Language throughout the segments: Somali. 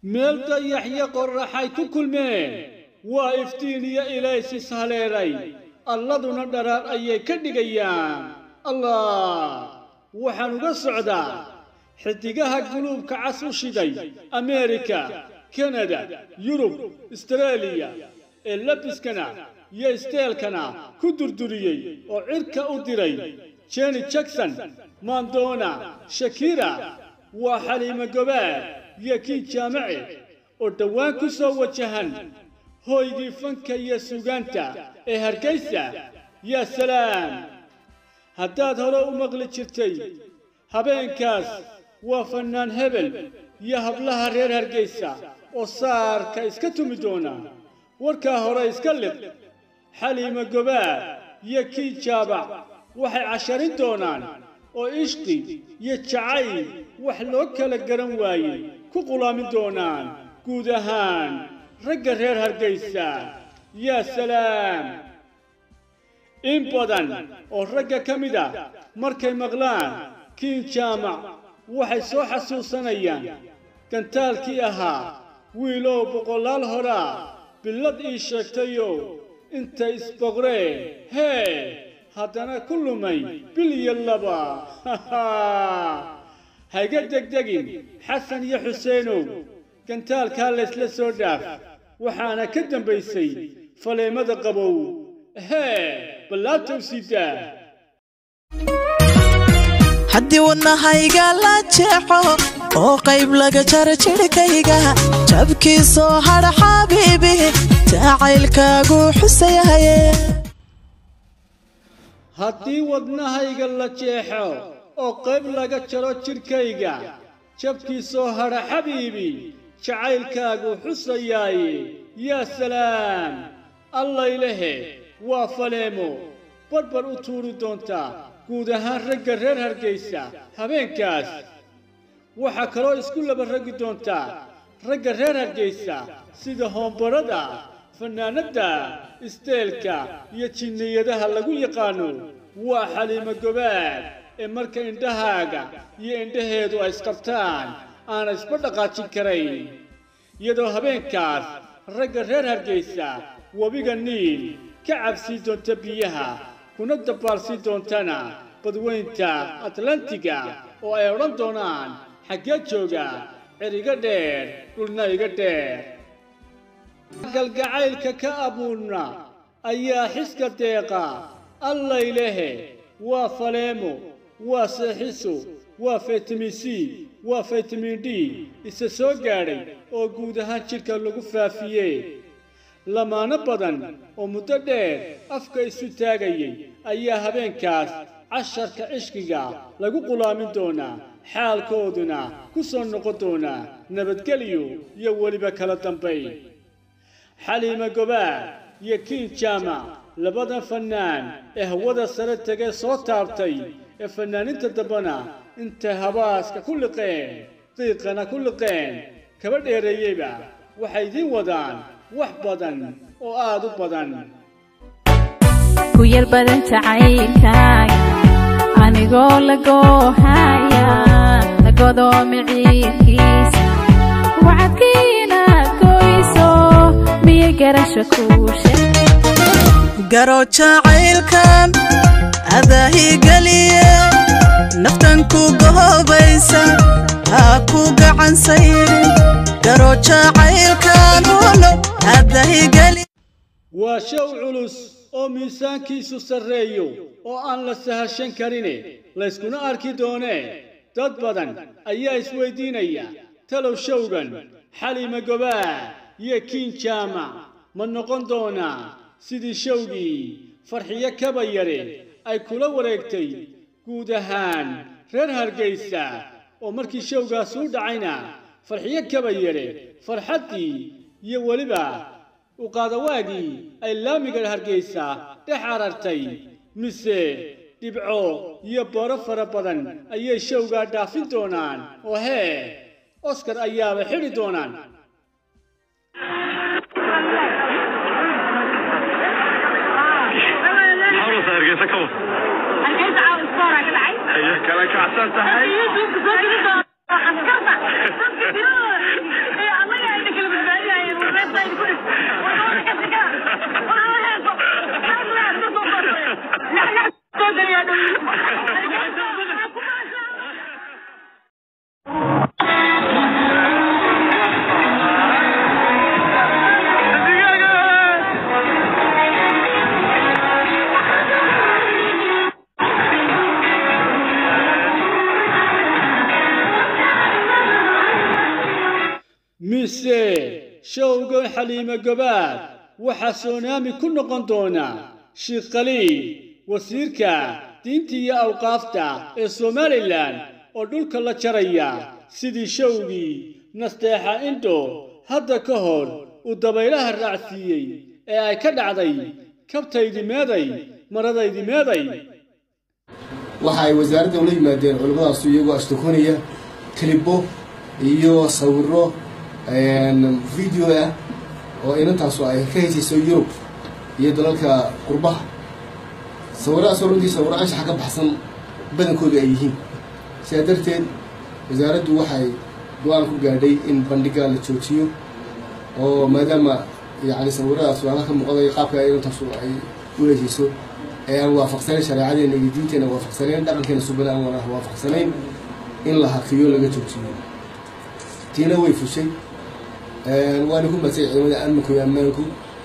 ميلتا يحيى قرحي كل مين وافتيني إليسي سهليري الله دون الدرار أي كدقيان الله وحنو السعودة حتيقاها قلوب كعسو شدي أمريكا كندا يوروب استراليا اللبس كنا يستيل كنا كدر دريي وعركة أدري جاني جاكسون ماندونا شاكيرا وحليمة قبال يكي جامعي ودوان كسو وجهن هويدي فنكا يا سوغانتا هركيسا يا سلام هداد هلو مغلي جرتي هبين كاس وفنان هبل يا هبلها رير هركيسا وصار كايسكتو مدونا وركا هورا يسكلب حليمة قبال يكي جابع وحي 10 دونان وإشقي يتشعي وحلوك لقرن واي كقلا من دونان قودهان رقر هير هرقيسا يا سلام إن بدن ورقا كمدا مركي مغلان كين جامع وحي سو حسوسانيان كنتالكي أها ويلو بقلال هرا باللد إيشاكتيو انت اسبغري هي هادانا كل مي باليلبا هايقا دقدقين حسن يا حسينو كنتال كاليس لسوداف وحانا كدن بيسي فلي مدى قبو هي بلا توسيدا حدي ودنا هايقا لا تشيحو oo qayb laga jaro jirkayga jabkii soo har xabiibi jacaylkaagu xusayahay haddii wadnahayga la jeexo oo qayb laga jaro jirkayga jabkii soo har xabiibi jacaylkaagu xusayahay yaa salaam allah ilahe waa faleemo barbar u tuuri doonta guud ahaan ragga reer Hargeysa habeenkaas waxa kaloo isku laba ragi doonta ragga reer Hargeysa sida hoombarada fanaanada isteelka iyo jinniyadaha lagu yaqaano waa Xaliimo Gobaal ee marka indhahaaga iyo indhaheedu ay isqabtaan aan isba dhaqaajin karayn iyadoo habeenkaas ragga reer Hargeysa wabiga Niil ka cabsi doonta biyaha kuna dabaalsi doontana badweynta Atlantiga oo ay oran doonaan حاجة جوجا عريقة دير قلنا يقا دير قلقعيل كأبونا أيا حسك ديقا الله إليه وفليمو وسحسو وفيتميسي وفيتمين دي إسسو قاري وقودها شركة لغفا فيه لما نبضن ومتدير أفكا إسو تاقيي أيا هبين كاس 10 كعشقيقا لغو قلامين دونا حال كودنا كسون نقطونا نبتكليو يولي بكلا تنبي حليمة قبال يكين جامع لبدا فنان اهودا سرتك صوت تابتي الفنان انت دبنا انت هباسك كل قين طيقنا كل قين كبر ايريبا وحيدين ودان وحبدا وآدو بدن كوير بدن تعيكاك anigoo lago haya lagodo miciirkiis wacadkiina goyso miye garasho kuushe garo jacaylkan adahi galiye naftan ku gohobaysa ha ku gacan sayrin garo jacaylkan walo adahi galiye waa show culus oo miisaankiisu sarreeyo oo aan la sahashan karin la iskuna arki doone dad badan ayaa isweydiinaya talow showgan Xaliimo Gobaal iyo Kiin Jaamac ma noqon doona sidii showgii Farxiyo Kabayare ay kula wareegtay guud ahaan reer Hargeysa oo markii showgaas u dhacayna Farxiyo Kabayare farxadii iyo waliba وقادواقي أي لاميقا هرقيسا دحاررتي مسي دبعو يبارو فرابدن أي شوقا دافين دونان وهي أوسكار أيام حيري دونان حاولوا هرقيسا كو هرقيسا عاوز صورة كده عايز ايه كلاك عسان تحي ايه دوك زوجي لده حسكرتك xaliimo gobaad waxaa soonaami ku noqon doona sheekh khaliil wasiirka diinta iyo awqaafta ee Somaliland oo dhulka la jaraya sidii showgii nasteexa indho hadda ka hor uu dabaylaha raacsiiyey ee ay ka dhacday kabtaydi meeday maradaydi meeday waxay wasaaradda u yimaadeen culimadaas iyagoo ashtakoonaya klibo iyo sawirro video oo inantaas ay ka heysayso Yurub iyo dalalka qurbaha sawiradaas runtii sawirro anshax ka baxsan badankoodu ay yihiin sidaa darteed wasaaraddu waxay go'aan ku gaadhay in bandhiga la joojiyo oo maadaama yani sawiradaas waa ka muuqday qaabka inantaas ay u heysayso aan waafaqsanayn shariicadeena iyo diinteena waafaqsanayn dhaqankeena suubana aan waafaqsanayn in la hakiyo laga joojiyo tiina way fushay waana ku madsay ciidamada amniga iyo ammaanku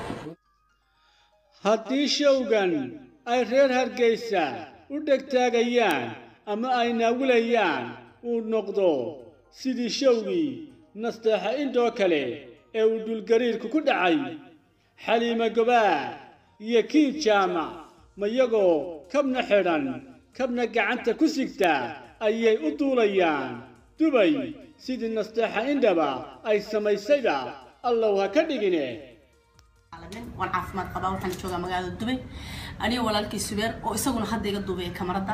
haddii showgan ay reer Hargeysa u dhegtaagayaan ama ay naawilayaan uu noqdo sidii showgii nasteexa indho kale ee uu dulgariirku ku dhacay xaliimo gobaad iyo kiib jaamac mayagoo kabna xidhan kabna gacanta ku sigta ayay u duulayaan Dubai sidii nasteexa indhaba ay samaysayba Allah ha ka dhigine waan caafimaad qabaa waxaan joogaa magaalada Dubai aniga walaalkii Subeer oo isaguna hadda iga duubay kamarada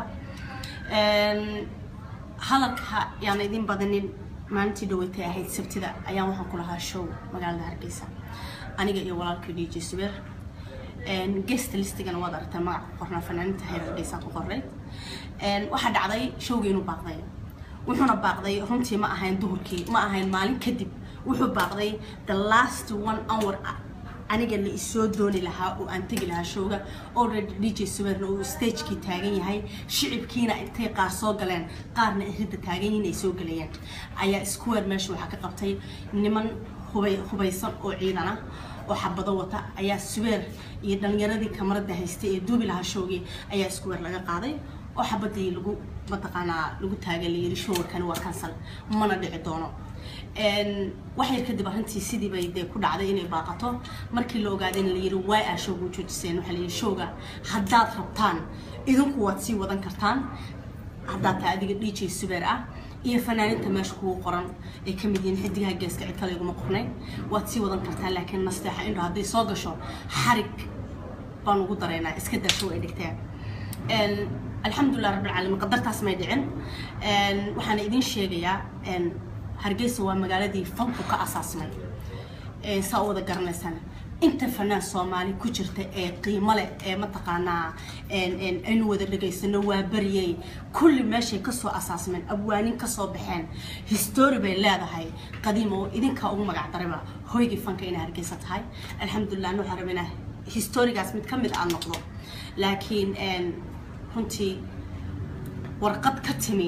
hadalka yaan idin badanin maalintii dhaweetay ahayd sabtida ayaan waxaan ku lahaa show magaalada Hargeysa aniga iyo walaalkii DJ Subeer guest listigana wada aragtay magac qorna fanaaniinta Hargeysa ku qoray waxa dhacday showgeenu baaqday wuxuuna baaqday runtii ma ahayn duhurkii ma ahayn maalin kadib wuxuu baaqday the last 1 hour aniga la isoo dooni lahaa oo aan tagi lahaa showga already DJ Subeer oo stage-ki taagan yahay shicibkiina intay qaar soo galeen qaarna irida taagan yihiin ay soo galayeen ayaa square meesha waxa ka qabtay niman hubaysan oo ciidan ah oo xabado wata ayaa Subeer iyo dhalinyaradii kamarada haystay ee duubi lahaa showgii ayaa square laga qaaday oo xabadii lagu mataqaanaa lagu taagan la yiri showgan waa cancel mana dhici doono waxay kadib arintii sidii bay ku dhacday inay baaqato markii la ogaaday in la yiri way ah showgu joojiseen waxa la yiri showga haddaad rabtaan idinku waad sii wadan kartaan haddaad adiga DJ Subeer ah iyo fanaaniinta meesha ku qoran ee kamid yihiin xidigaha geeska cid kale iguma qornay waad sii wadan kartaan laakiin nasteexa indho haddii soo gasho xarig baan ugu dareynaa iska daa show ay dhigteen alxamdulilah rabbil caalamiin qadartaas may dhicin waxaan idin sheegayaa Hargeysa waa magaaladii fanku ka asaasmay saa wada garanaysan inta fanaan Soomaali ku jirta ee qiimo leh ee mataqaanaa in wada dhageysano waa bariyay kulli meeshay ka soo asaasmeen abwaanin ka soo baxeen history bay leedahay qadiim oo idinka ugu magac darayba hoygii fanka in Hargeysa tahay alxamdulilah noo xarabina historygaas mid kamid ah noqdo laakiin runtii warqad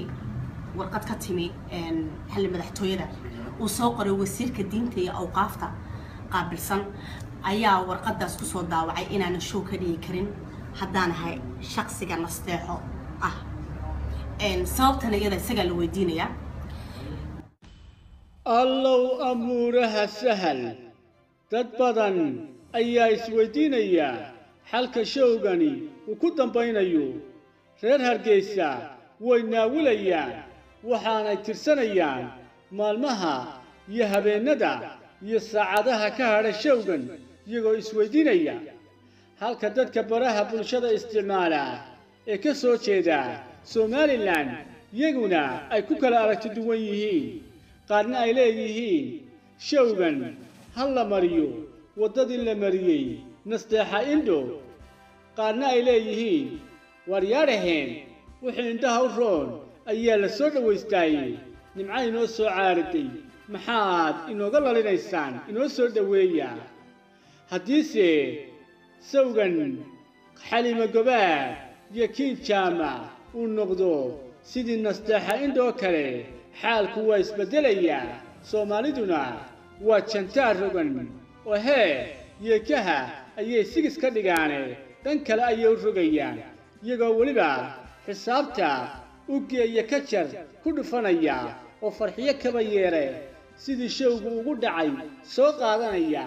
ka timi xilli madaxtooyada uu soo qoray wasiirka diinta iyo awqaafta qaabilsan ayaa warqadaas ku soo daawacay inaan show ka dhigi karin haddaan ahay shakhsiga nasteexo ah sababtan iyada isaga la weydiinaya allow amuuraha sahal dad badan ayaa isweydiinaya xalka showgani uu ku dambaynayo reer Hargeysa way naawilayaan waxaanay tirsanayaan maalmaha iyo habeenada iyo saacadaha ka hadhay showgan iyagoo isweydiinaya halka dadka baraha bulshada isticmaala ee ka soo jeeda Somaliland iyaguna ay ku kala aragti duwan yihiin qaarna ay leeyihiin showgan hal la mariyo wadadii la mariyay nasteexa indho qaarna ay leeyihiin waryaaraheen wixii intaha u roon ayaa la soo dhawaystay nimca inoo soo caariday maxaad inooga lalinaysaan inoo soo dhaweeya haddiise sawgan xaliimo gobaad iyo kiin jaamac uu noqdo sidii nasteexa indhoo kale xaalku waa isbeddelaya Soomaaliduna waa jantaar rogan oo yeekaha ayay sigis ka dhigaane dhan kale ayay u rogayaan iyagoo waliba xisaabta u geeya ka jar ku dhufanaya oo farxiyo kaba yeere sidii showgu ugu dhacay soo qaadanaya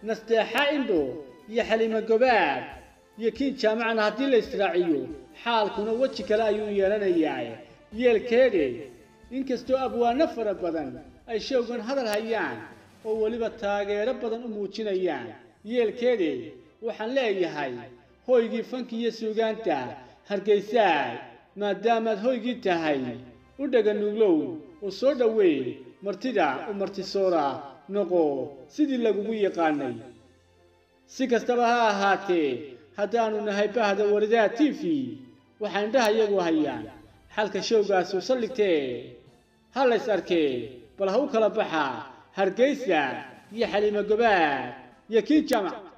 nasteexa indho iyo xalimo gobaad iyo kiin jaamacana haddii la israaciyo xaalkuna weji kale ayuu yeelanayaa yeelkeede inkastoo abwaano fara badan ay showgan hadal hayaan oo weliba taageero badan u muujinayaan yeelkeede waxaan leeyahay hoygii fanki iyo suugaanta Hargeysa maadaamaad hoygii tahay u dhaga nuglow oo soo dhaweey martida u martisoora noqo sidii lagugu yaqaanay si kastaba ha ahaatee haddaanu nahay bahda Warida TV waxaan dhahayagu hayaan halka showgaas uu saldhigtay hal is arkay bal ha u kala baxa Hargeysa iyo Xalimo Gobaad iyo Kiin Jaamac